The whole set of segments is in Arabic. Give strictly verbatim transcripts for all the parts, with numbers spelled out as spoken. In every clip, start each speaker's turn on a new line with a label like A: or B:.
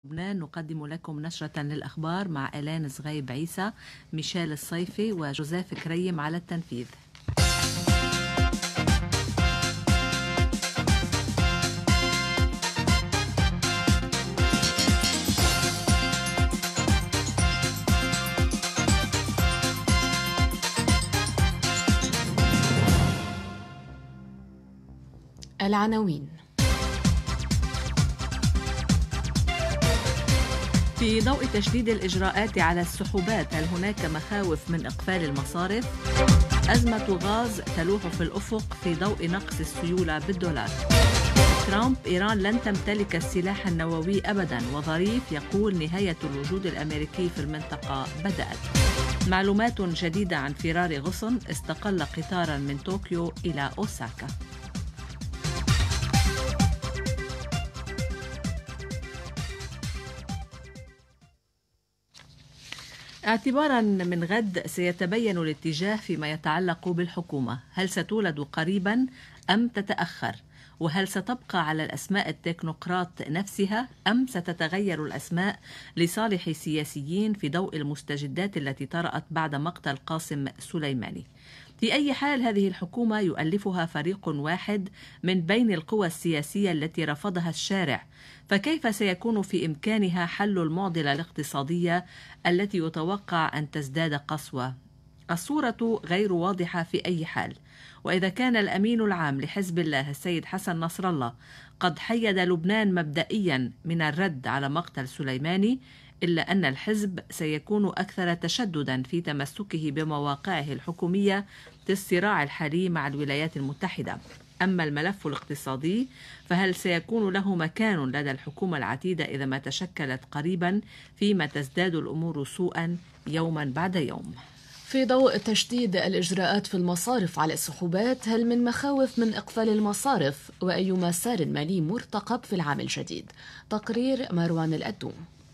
A: لبنان نقدم لكم نشرة للأخبار مع إلان زغيب عيسى، ميشيل الصيفي وجوزيف كريم على التنفيذ.
B: العناوين.
A: في ضوء تشديد الإجراءات على السحوبات، هل هناك مخاوف من إقفال المصارف؟ أزمة غاز تلوح في الأفق في ضوء نقص السيولة بالدولار. ترامب: إيران لن تمتلك السلاح النووي أبدا، وظريف يقول نهاية الوجود الأمريكي في المنطقة بدأت. معلومات جديدة عن فرار غصن استقل قطارا من طوكيو إلى أوساكا. اعتبارا من غد سيتبين الاتجاه فيما يتعلق بالحكومة، هل ستولد قريبا أم تتأخر؟ وهل ستبقى على الأسماء التكنوقراط نفسها أم ستتغير الأسماء لصالح سياسيين في ضوء المستجدات التي طرأت بعد مقتل قاسم سليماني؟ في أي حال هذه الحكومة يؤلفها فريق واحد من بين القوى السياسية التي رفضها الشارع، فكيف سيكون في إمكانها حل المعضلة الاقتصادية التي يتوقع أن تزداد قسوة؟ الصورة غير واضحة في أي حال، وإذا كان الأمين العام لحزب الله السيد حسن نصر الله قد حيد لبنان مبدئيا من الرد على مقتل سليماني، إلا أن الحزب سيكون أكثر تشددا في تمسكه بمواقعه الحكومية في الصراع الحالي مع الولايات المتحدة. أما الملف الاقتصادي فهل سيكون له مكان لدى الحكومة العتيدة إذا ما تشكلت قريبا، فيما تزداد الأمور سوءا يوما بعد يوم؟
B: في ضوء تشديد الإجراءات في المصارف على السحوبات، هل من مخاوف من إقفال المصارف؟ وأي مسار مالي مرتقب في العام الجديد؟ تقرير مروان الأدوم.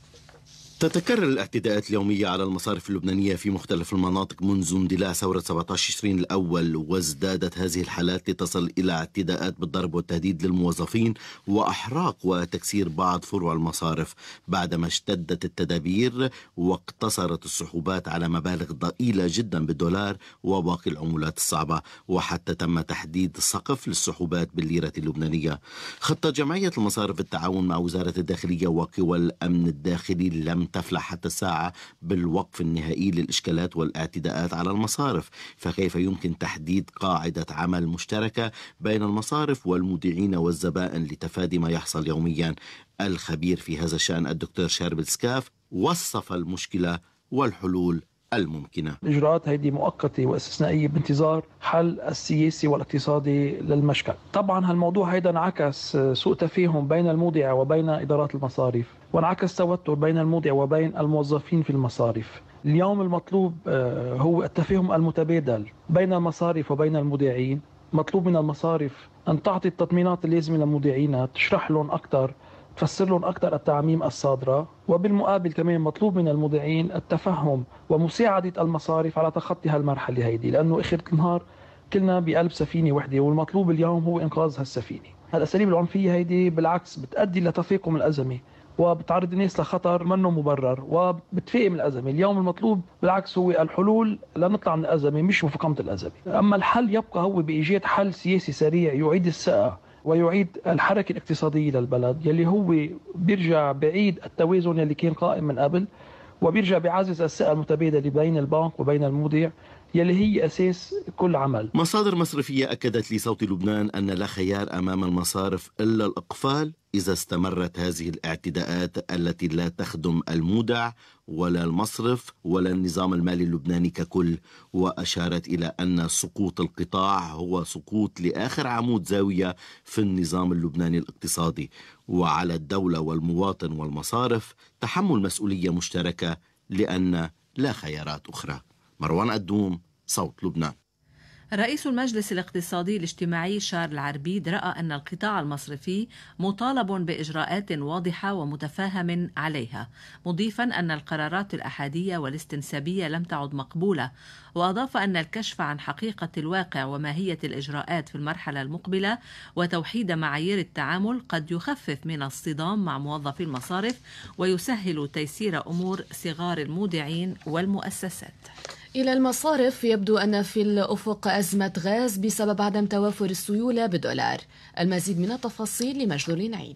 C: تتكرر الاعتداءات اليومية على المصارف اللبنانية في مختلف المناطق منذ اندلاع ثورة سبعة عشر تشرين الأول، وازدادت هذه الحالات لتصل إلى اعتداءات بالضرب والتهديد للموظفين وأحراق وتكسير بعض فروع المصارف، بعدما اشتدت التدابير واقتصرت السحوبات على مبالغ ضئيلة جدا بالدولار وباقي العملات الصعبة، وحتى تم تحديد سقف للسحوبات بالليرة اللبنانية. خطة جمعية المصارف بالتعاون مع وزارة الداخلية وقوى الأمن الداخلي لم تفلح حتى الساعة بالوقف النهائي للإشكالات والاعتداءات على المصارف، فكيف يمكن تحديد قاعدة عمل مشتركة بين المصارف والمودعين والزبائن لتفادي ما يحصل يوميا؟ الخبير في هذا الشأن الدكتور شاربل سكاف وصف المشكلة والحلول الممكنة.
D: الإجراءات هذه مؤقتة واستثنائية بانتظار حل السياسي والاقتصادي للمشكل. طبعا هالموضوع هيدا انعكس سوء تفاهم بين المودعة وبين إدارات المصارف، وانعكس توتر بين المودع وبين الموظفين في المصارف. اليوم المطلوب هو التفاهم المتبادل بين المصارف وبين المودعين. مطلوب من المصارف أن تعطي التطمينات اللازمة للمودعين، تشرح لهم أكثر، تفسر لهم أكثر التعميم الصادرة، وبالمقابل كمان مطلوب من المودعين التفهم ومساعدة المصارف على تخطي هالمرحلة هيدي، لأنه آخر النهار كلنا بقلب سفينة وحدة، والمطلوب اليوم هو إنقاذ هالسفينة. هالأساليب العنفية هيدي بالعكس بتؤدي لتفاقم الأزمة وبتعرض الناس لخطر منه مبرر وبتفاقم الأزمة. اليوم المطلوب بالعكس هو الحلول لنطلع من الأزمة، مش مفاقمة الأزمة. أما الحل يبقى هو بإيجاد حل سياسي سريع يعيد الثقة ويعيد الحركة الاقتصادية للبلد، يلي هو بيرجع بعيد التوازن يلي كان قائم من قبل، وبيرجع بعزز الثقة المتبادلة بين البنك وبين المودع يلي هي أساس كل عمل.
C: مصادر مصرفية أكدت لصوت لبنان أن لا خيار أمام المصارف إلا الإقفال إذا استمرت هذه الاعتداءات التي لا تخدم المودع ولا المصرف ولا النظام المالي اللبناني ككل، وأشارت إلى أن سقوط القطاع هو سقوط لآخر عمود زاوية في النظام اللبناني الاقتصادي، وعلى الدولة والمواطن والمصارف تحمل مسؤولية مشتركة لأن لا خيارات أخرى. مروان أدوم، صوت لبنان.
A: رئيس المجلس الاقتصادي الاجتماعي شارل عربيد رأى أن القطاع المصرفي مطالب بإجراءات واضحة ومتفاهم عليها، مضيفا أن القرارات الأحادية والاستنسابية لم تعد مقبولة، وأضاف أن الكشف عن حقيقة الواقع وماهية الإجراءات في المرحلة المقبلة وتوحيد معايير التعامل قد يخفف من الصدام مع موظفي المصارف ويسهل تيسير أمور صغار المودعين والمؤسسات.
B: إلى المصارف، يبدو أن في الأفق أزمة غاز بسبب عدم توافر السيولة بالدولار. المزيد من التفاصيل لمجد عيد.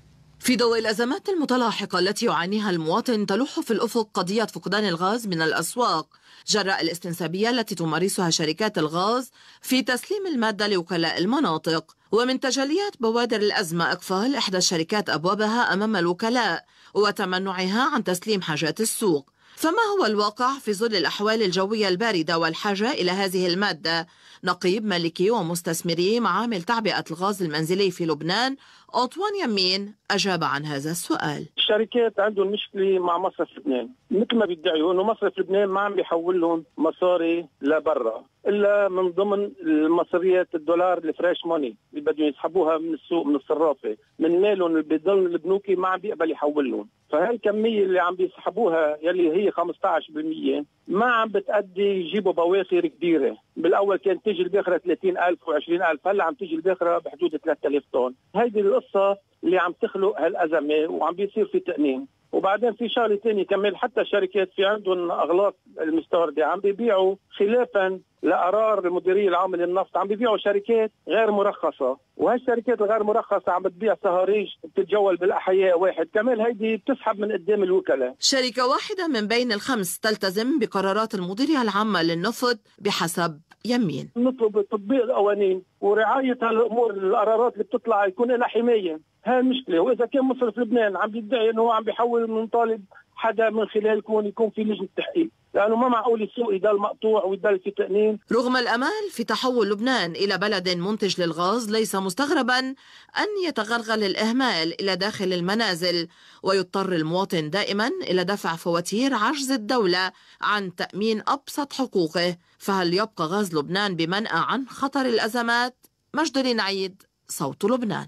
E: في ضوء الأزمات المتلاحقة التي يعانيها المواطن، تلوح في الأفق قضية فقدان الغاز من الأسواق جراء الاستنسابية التي تمارسها شركات الغاز في تسليم المادة لوكلاء المناطق. ومن تجليات بوادر الأزمة إقفال إحدى الشركات أبوابها أمام الوكلاء وتمنعها عن تسليم حاجات السوق. فما هو الواقع في ظل الأحوال الجوية الباردة والحاجة إلى هذه المادة؟ نقيب ملكي ومستثمري معامل تعبئة الغاز المنزلي في لبنان أنطوان يمين أجاب عن هذا السؤال.
F: الشركات عندهم مشكلة مع مصرف لبنان، مثل ما بيدعوا أنه مصرف لبنان ما عم بيحول لهم مصاري لبرا إلا من ضمن المصريات الدولار الفريش موني اللي بدهم يسحبوها من السوق من الصرافة من مالهم اللي بيضل البنوكي ما عم بيقبل يحول لهم. فهي الكمية اللي عم بيسحبوها يلي هي خمسة عشر بالمئة ما عم بتأدي يجيبوا بواخر كبيرة. بالأول كانت تيجي الباخرة ثلاثين ألف وعشرين ألف، هلا عم تيجي الباخرة بحدود ثلاثة آلاف طن. هيدي القصة اللي عم تخلق هالأزمة وعم بيصير في تأمين. وبعدين في شغله ثانيه كمان، حتى الشركات في عندهم اغلاط المستورده عم بيبيعوا خلافا لقرار المديريه العامه للنفط، عم بيبيعوا شركات غير مرخصه، وهالشركات الغير مرخصه عم بتبيع صهاريج بتتجول بالاحياء واحد، كمان هيدي بتسحب من قدام الوكلاء.
E: شركه واحده من بين الخمس تلتزم بقرارات المديريه العامه للنفط بحسب يمين.
F: نطلب تطبيق القوانين ورعايه هالامور، القرارات اللي بتطلع يكون لها حمايه. هاي المشكله. واذا كان مصرف لبنان عم بيدعي انه هو عم بيحول من طالب حدا من خلال كون يكون في لجنه تحقيق، لانه ما معقول السوق يضل مقطوع ويضل في تأمين.
E: رغم الامال في تحول لبنان الى بلد منتج للغاز، ليس مستغربا ان يتغلغل الاهمال الى داخل المنازل ويضطر المواطن دائما الى دفع فواتير عجز الدوله عن تامين ابسط حقوقه. فهل يبقى غاز لبنان بمنأى عن خطر الازمات؟ مجد عيد، صوت لبنان.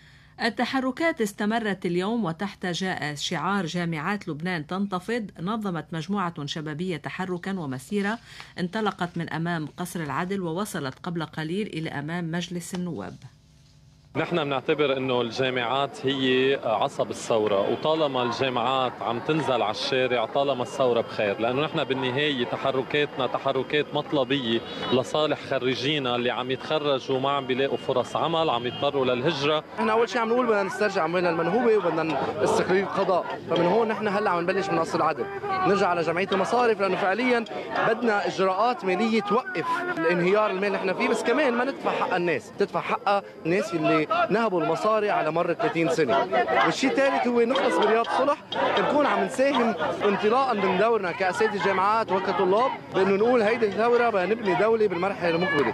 A: التحركات استمرت اليوم وتحت جاء شعار جامعات لبنان تنتفض. نظمت مجموعة شبابية تحركا ومسيرة انطلقت من أمام قصر العدل ووصلت قبل قليل إلى أمام مجلس النواب.
G: نحن بنعتبر انه الجامعات هي عصب الثوره، وطالما الجامعات عم تنزل على الشارع طالما الثوره بخير، لانه نحن بالنهايه تحركاتنا تحركات مطلبيه لصالح خريجينا اللي عم يتخرجوا وما عم بيلاقوا فرص عمل، عم يضطروا للهجره.
H: نحن اول شيء عم نقول بدنا نسترجع اموالنا المنهوبه وبدنا استقلال القضاء، فمن هون نحن هلا عم نبلش من قصر العدل نرجع على جمعيه المصارف، لانه فعليا بدنا اجراءات ماليه توقف الانهيار المالي اللي نحن فيه، بس كمان ما ندفع حق الناس، تدفع حقها الناس اللي نهبوا المصاري على مر ثلاثين سنة. والشيء الثالث هو نخلص برياض صلح، نكون عم نساهم انطلاقا من دورنا كأساتذة جامعات وكطلاب بأنه نقول هيدي الثورة بدنا نبني دولة بالمرحلة المقبلة.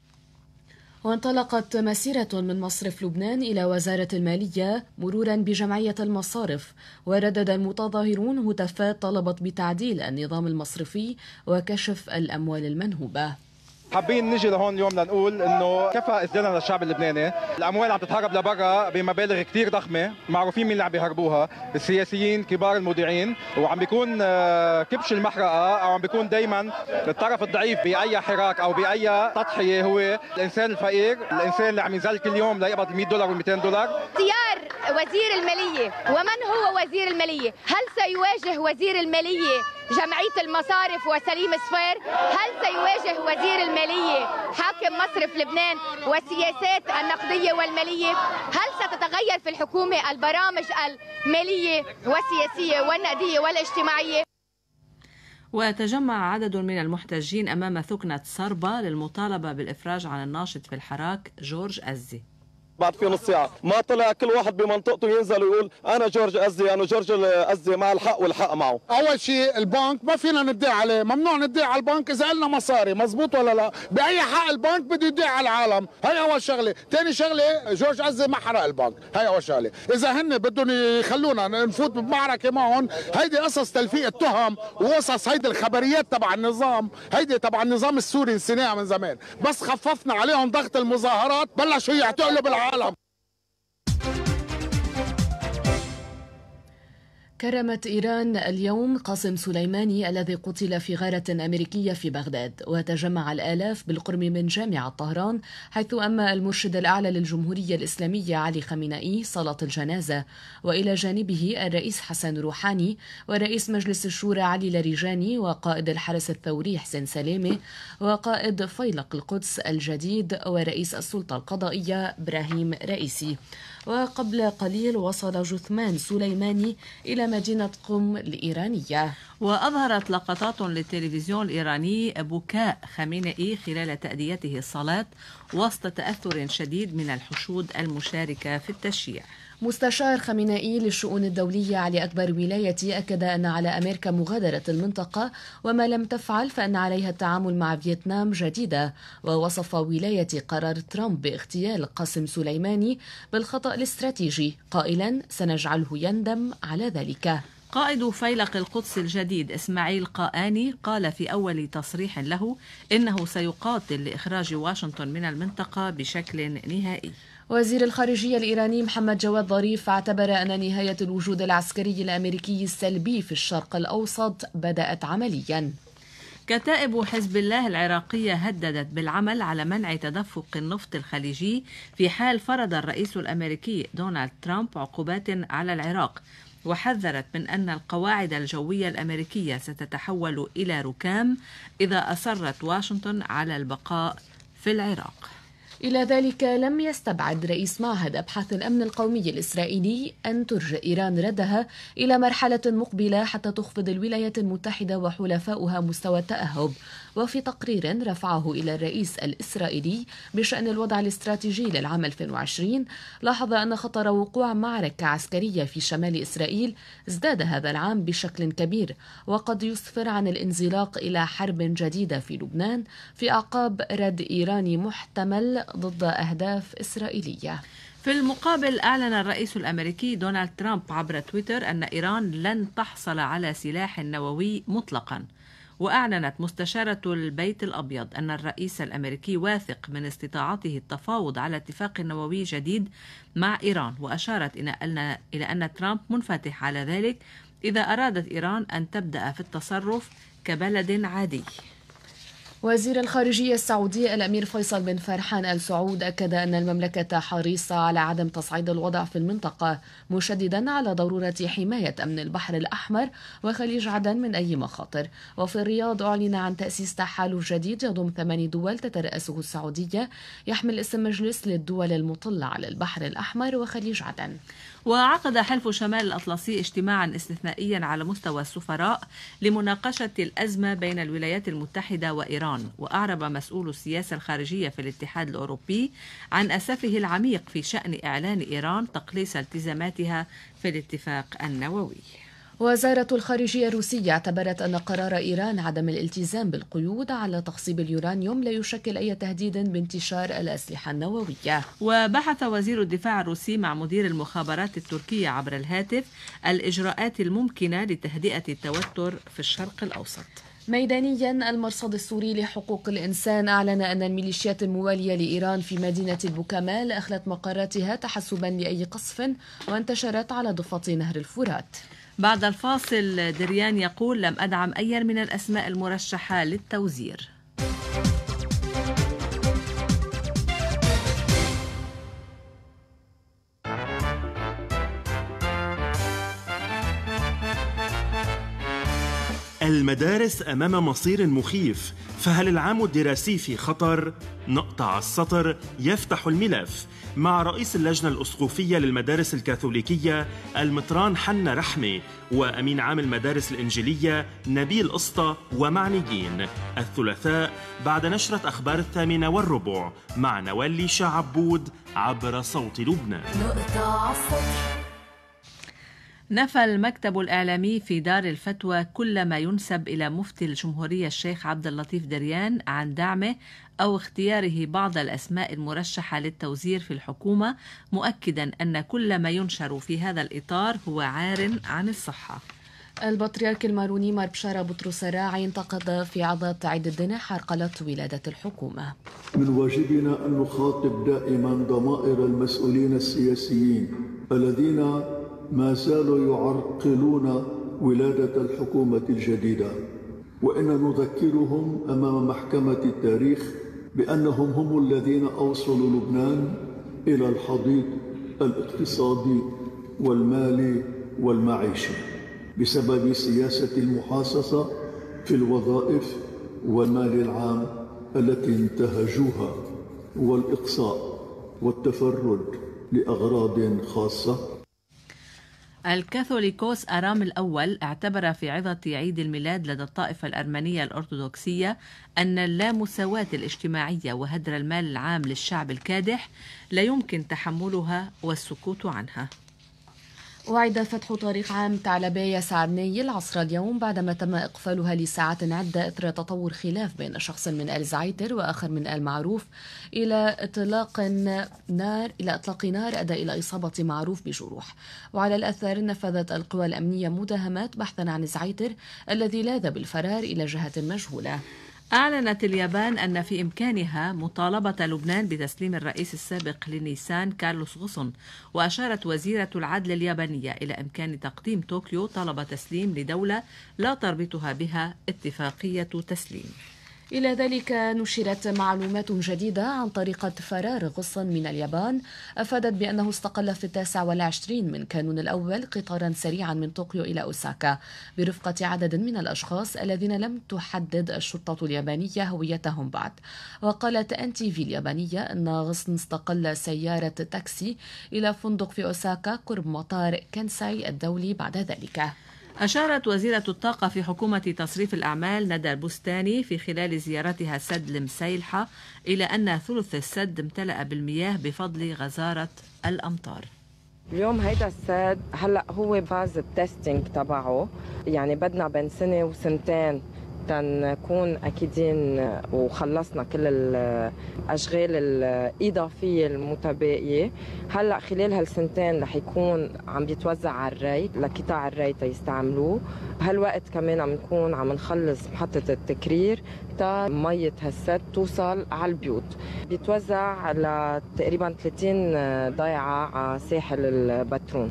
B: وانطلقت مسيرة من مصرف لبنان إلى وزارة المالية مرورا بجمعية المصارف، وردد المتظاهرون هتافات طلبت بتعديل النظام المصرفي وكشف الأموال المنهوبة.
I: حابين نجي لهون اليوم لنقول انه كفى اذلالا للشعب اللبناني، الاموال عم تتهرب لبرا بمبالغ كثير ضخمه، معروفين مين اللي عم بيهربوها، السياسيين كبار المودعين، وعم بيكون كبش المحرقه او عم بيكون دائما الطرف الضعيف باي حراك او باي تضحيه هو الانسان الفقير، الانسان اللي عم ينزل كل يوم ليقبض مئة دولار و مئتين دولار.
J: اختيار وزير الماليه، ومن هو وزير الماليه؟ هل سيواجه وزير الماليه جمعية المصارف وسليم صفير؟ هل سيواجه وزير المالية حاكم مصرف لبنان والسياسات النقدية والمالية؟ هل ستتغير في الحكومة البرامج المالية والسياسية والنقدية والاجتماعية؟
A: وتجمع عدد من المحتجين أمام ثكنة صربة للمطالبة بالإفراج عن الناشط في الحراك جورج أزي.
K: بعد في نص ساعة ما طلع كل واحد بمنطقته ينزل ويقول أنا جورج أزي أنا جورج أزي مع الحق والحق معه.
L: أول شيء البنك ما فينا ندعي عليه، ممنوع ندعي على البنك إذا لنا مصاري، مزبوط ولا لا؟ بأي حق البنك بده يدعي على العالم، هي أول شغلة. ثاني شغلة جورج أزي ما حرق البنك، هي أول شغلة. إذا هن بدهم يخلونا نفوت بمعركة معهم، هيدي قصص تلفيق التهم وقصص هيدي الخبريات تبع النظام، هيدي تبع النظام السوري نسيناها من زمان، بس خففنا عليهم ضغط المظاهرات بلشوا يعتقلوا بالعالم.
B: كرمت إيران اليوم قاسم سليماني الذي قتل في غارة أمريكية في بغداد، وتجمع الآلاف بالقرب من جامعة طهران، حيث أما المرشد الأعلى للجمهورية الإسلامية علي خامنئي صلاة الجنازة، وإلى جانبه الرئيس حسن روحاني ورئيس مجلس الشورى علي لريجاني وقائد الحرس الثوري حسين سلامة وقائد فيلق القدس الجديد ورئيس السلطة القضائية إبراهيم رئيسي. وقبل قليل وصل جثمان سليماني إلى مدينة قم الإيرانية.
A: وأظهرت لقطات للتلفزيون الإيراني بكاء خامنئي خلال تأديته الصلاة وسط تأثر شديد من الحشود المشاركة في التشييع.
B: مستشار خامنئي للشؤون الدولية علي أكبر ولايتي أكد أن على أمريكا مغادرة المنطقة، وما لم تفعل فأن عليها التعامل مع فيتنام جديدة. ووصف ولايتي قرار ترامب باغتيال قاسم سليماني بالخطأ الاستراتيجي، قائلا سنجعله يندم على ذلك.
A: قائد فيلق القدس الجديد إسماعيل قآني قال في أول تصريح له إنه سيقاتل لإخراج واشنطن من المنطقة بشكل نهائي.
B: وزير الخارجية الإيراني محمد جواد ظريف اعتبر أن نهاية الوجود العسكري الأمريكي السلبي في الشرق الأوسط بدأت عمليا.
A: كتائب حزب الله العراقية هددت بالعمل على منع تدفق النفط الخليجي في حال فرض الرئيس الأمريكي دونالد ترامب عقوبات على العراق، وحذرت من أن القواعد الجوية الأمريكية ستتحول إلى ركام إذا أصرت واشنطن على البقاء في العراق.
B: إلى ذلك لم يستبعد رئيس معهد أبحاث الأمن القومي الإسرائيلي أن ترجع إيران ردها إلى مرحلة مقبلة حتى تخفض الولايات المتحدة وحلفاؤها مستوى التأهب. وفي تقرير رفعه إلى الرئيس الإسرائيلي بشأن الوضع الاستراتيجي للعام ألفين وعشرين، لاحظ أن خطر وقوع معركة عسكرية في شمال إسرائيل ازداد هذا العام بشكل كبير، وقد يسفر عن الانزلاق إلى حرب جديدة في لبنان في أعقاب رد إيراني محتمل ضد أهداف إسرائيلية.
A: في المقابل أعلن الرئيس الأمريكي دونالد ترامب عبر تويتر أن إيران لن تحصل على سلاح نووي مطلقا. وأعلنت مستشارة البيت الأبيض أن الرئيس الأمريكي واثق من استطاعته التفاوض على اتفاق نووي جديد مع إيران، وأشارت إلى أن ترامب منفتح على ذلك إذا أرادت إيران أن تبدأ في التصرف كبلد عادي.
B: وزير الخارجية السعودي الأمير فيصل بن فرحان آل سعود أكد أن المملكة حريصة على عدم تصعيد الوضع في المنطقة، مشددا على ضرورة حماية أمن البحر الأحمر وخليج عدن من أي مخاطر. وفي الرياض أعلن عن تأسيس تحالف جديد يضم ثماني دول تترأسه السعودية، يحمل اسم مجلس للدول المطلة على البحر الأحمر وخليج عدن.
A: وعقد حلف شمال الأطلسي اجتماعا استثنائيا على مستوى السفراء لمناقشة الأزمة بين الولايات المتحدة وإيران. وأعرب مسؤول السياسة الخارجية في الاتحاد الأوروبي عن أسفه العميق في شأن إعلان إيران تقليص التزاماتها في الاتفاق النووي.
B: وزارة الخارجية الروسية اعتبرت أن قرار إيران عدم الالتزام بالقيود على تخصيب اليورانيوم لا يشكل أي تهديد بانتشار الأسلحة النووية.
A: وبحث وزير الدفاع الروسي مع مدير المخابرات التركية عبر الهاتف الإجراءات الممكنة لتهدئة التوتر في الشرق الأوسط.
B: ميدانيا، المرصد السوري لحقوق الإنسان أعلن أن الميليشيات الموالية لإيران في مدينة البوكمال أخلت مقراتها تحسبا لأي قصف وانتشرت على ضفة نهر الفرات.
A: بعد الفاصل دريان يقول لم أدعم أي من الأسماء المرشحة للتوزير.
M: المدارس أمام مصير مخيف، فهل العام الدراسي في خطر؟ نقطع السطر يفتح الملف مع رئيس اللجنة الأسقفية للمدارس الكاثوليكية المطران حنا رحمة وأمين عام المدارس الإنجيلية نبيل قسطة ومعنيين الثلاثاء بعد نشرة أخبار الثامنة والربع مع نوال شعبود عبر صوت لبنان.
A: نقطة السطر. نفى المكتب الإعلامي في دار الفتوى كل ما ينسب إلى مفتي الجمهورية الشيخ عبد اللطيف دريان عن دعمه أو اختياره بعض الأسماء المرشحة للتوزير في الحكومة، مؤكدا أن كل ما ينشر في هذا الإطار هو عار عن الصحة.
B: البطريرك الماروني مار بشارة بطرس الراعي انتقد في عظات عيد الدين حرقلة ولادة الحكومة.
N: من واجبنا أن نخاطب دائما ضمائر المسؤولين السياسيين الذين ما زالوا يعرقلون ولادة الحكومة الجديدة، وإن نذكرهم أمام محكمة التاريخ بأنهم هم الذين أوصلوا لبنان إلى الحضيض الاقتصادي والمالي والمعيشي بسبب سياسة المحاصصة في الوظائف والمال العام التي انتهجوها، والإقصاء والتفرد لأغراض خاصة.
A: الكاثوليكوس أرام الأول اعتبر في عظة عيد الميلاد لدى الطائفة الأرمنية الأرثوذكسية أن اللامساواة الاجتماعية وهدر المال العام للشعب الكادح لا يمكن تحملها والسكوت عنها.
B: وعد فتح طريق عام تعلبية سعدني العصر اليوم بعدما تم إقفالها لساعات عدة إثر تطور خلاف بين شخص من آل زعيتر وآخر من آل معروف إلى إطلاق نار إلى إطلاق نار أدى إلى إصابة معروف بجروح. وعلى الأثر نفذت القوى الأمنية مداهمات بحثا عن زعيتر الذي لاذ بالفرار إلى جهة مجهولة.
A: أعلنت اليابان أن في إمكانها مطالبة لبنان بتسليم الرئيس السابق لنيسان كارلوس غوسون، وأشارت وزيرة العدل اليابانية إلى إمكان تقديم طوكيو طلب تسليم لدولة لا تربطها بها اتفاقية تسليم.
B: إلى ذلك نشرت معلومات جديدة عن طريقة فرار غصن من اليابان أفادت بأنه استقل في التاسع والعشرين من كانون الأول قطارا سريعا من طوكيو إلى أوساكا برفقة عدد من الأشخاص الذين لم تحدد الشرطة اليابانية هويتهم بعد. وقالت أن تي في اليابانية أن غصن استقل سيارة تاكسي إلى فندق في أوساكا قرب مطار كانساي الدولي بعد ذلك.
A: أشارت وزيرة الطاقة في حكومة تصريف الأعمال ندى البستاني في خلال زيارتها سد المسيلحة إلى أن ثلث السد امتلأ بالمياه بفضل غزارة الأمطار.
O: اليوم هيدا السد هلأ هو فاز التستينج تبعه، يعني بدنا بين سنة وسنتين تنكون أكيدين وخلصنا كل الأشغال الإضافية المتبقية. هلأ خلال هالسنتين رح يكون عم بيتوزع على الري لقطاع الري تيستعملوه. هالوقت كمان عم نكون عم نخلص محطة التكرير تا مية هالسد توصل على البيوت. بيتوزع لتقريبا ثلاثين ضيعة على ساحل البترون.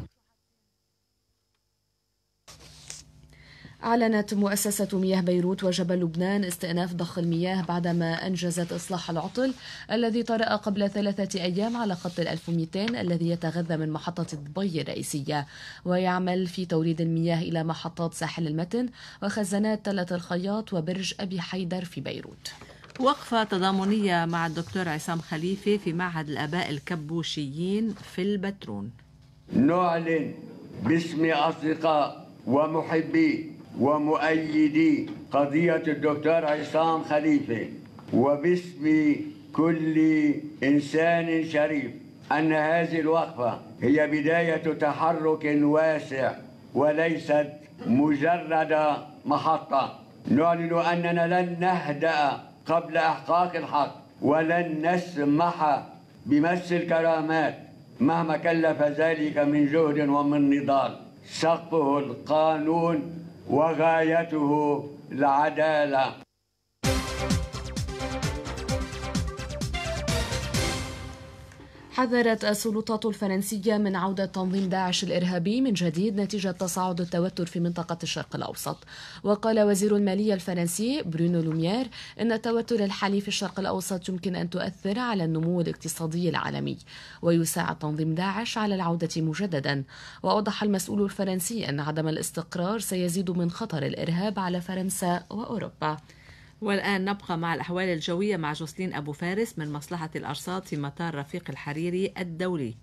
B: أعلنت مؤسسة مياه بيروت وجبل لبنان استئناف ضخ المياه بعدما أنجزت إصلاح العطل الذي طرأ قبل ثلاثة أيام على خط الألف ومئتين الذي يتغذى من محطة دبي الرئيسية ويعمل في توريد المياه إلى محطات ساحل المتن وخزانات تلة الخياط وبرج أبي حيدر في بيروت.
A: وقفة تضامنية مع الدكتور عصام خليفة في معهد الآباء الكبوشيين في البترون.
P: نعلن باسم أصدقاء ومحبي ومؤيدي قضية الدكتور عصام خليفة وباسم كل إنسان شريف أن هذه الوقفة هي بداية تحرك واسع وليست مجرد محطة. نعلن أننا لن نهدأ قبل إحقاق الحق ولن نسمح بمس الكرامات مهما كلف ذلك من جهد ومن نضال. سقفه القانون وغايته العدالة.
B: حذرت السلطات الفرنسية من عودة تنظيم داعش الإرهابي من جديد نتيجة تصاعد التوتر في منطقة الشرق الأوسط. وقال وزير المالية الفرنسي برونو لوميير إن التوتر الحالي في الشرق الأوسط يمكن أن تؤثر على النمو الاقتصادي العالمي ويساعد تنظيم داعش على العودة مجددا. وأوضح المسؤول الفرنسي أن عدم الاستقرار سيزيد من خطر الإرهاب على فرنسا وأوروبا.
A: والآن نبقى مع الأحوال الجوية مع جوسلين أبو فارس من مصلحة الأرصاد في مطار رفيق الحريري الدولي.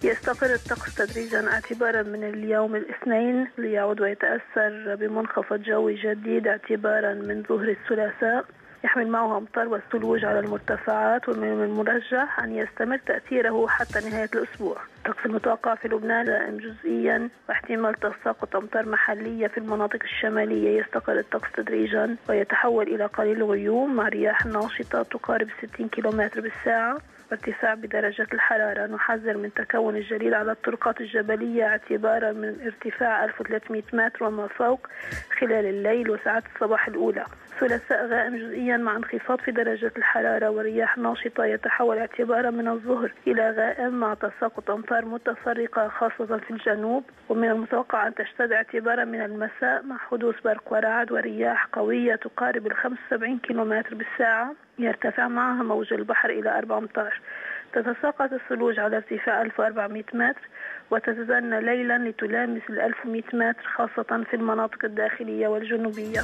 Q: يستقر الطقس تدريجا اعتبارا من اليوم الاثنين ليعود ويتأثر بمنخفض جوي جديد اعتبارا من ظهر الثلاثاء يحمل معه أمطار والثلوج على المرتفعات، ومن المرجح أن يستمر تأثيره حتى نهاية الأسبوع. الطقس المتوقع في لبنان دائم جزئيا واحتمال تساقط أمطار محلية في المناطق الشمالية. يستقر الطقس تدريجا ويتحول إلى قليل غيوم مع رياح ناشطة تقارب ستين كيلومتر بالساعة وارتفاع بدرجات الحرارة. نحذر من تكون الجليد على الطرقات الجبلية اعتبارا من ارتفاع ألف وثلاثمئة متر وما فوق خلال الليل وساعات الصباح الأولى. ثلاثاء غائم جزئيا مع انخفاض في درجات الحرارة ورياح ناشطة يتحول اعتبارا من الظهر إلى غائم مع تساقط أمطار متفرقة خاصة في الجنوب، ومن المتوقع أن تشتد اعتبارا من المساء مع حدوث برق ورعد ورياح قوية تقارب ال خمسة وسبعين كيلومتر بالساعة يرتفع معها موج البحر إلى أربعة أمتار. تتساقط الثلوج على ارتفاع ألف وأربعمئة متر وتتدنى ليلا لتلامس ال ألف ومئة متر خاصة في المناطق الداخلية والجنوبية.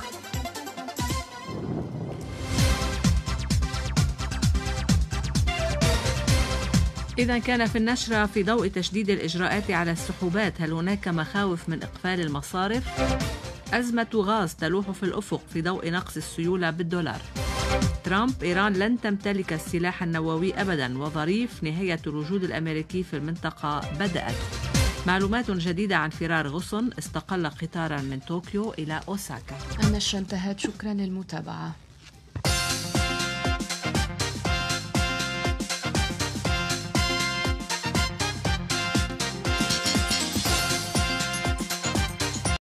A: إذا كان في النشرة في ضوء تشديد الإجراءات على السحوبات، هل هناك مخاوف من إقفال المصارف؟ أزمة غاز تلوح في الأفق في ضوء نقص السيولة بالدولار. ترامب: إيران لن تمتلك السلاح النووي أبدا، وظريف نهاية الوجود الأمريكي في المنطقة بدأت. معلومات جديدة عن فرار غصن استقل قطارا من طوكيو إلى أوساكا.
B: النشرة انتهت، شكرا للمتابعة.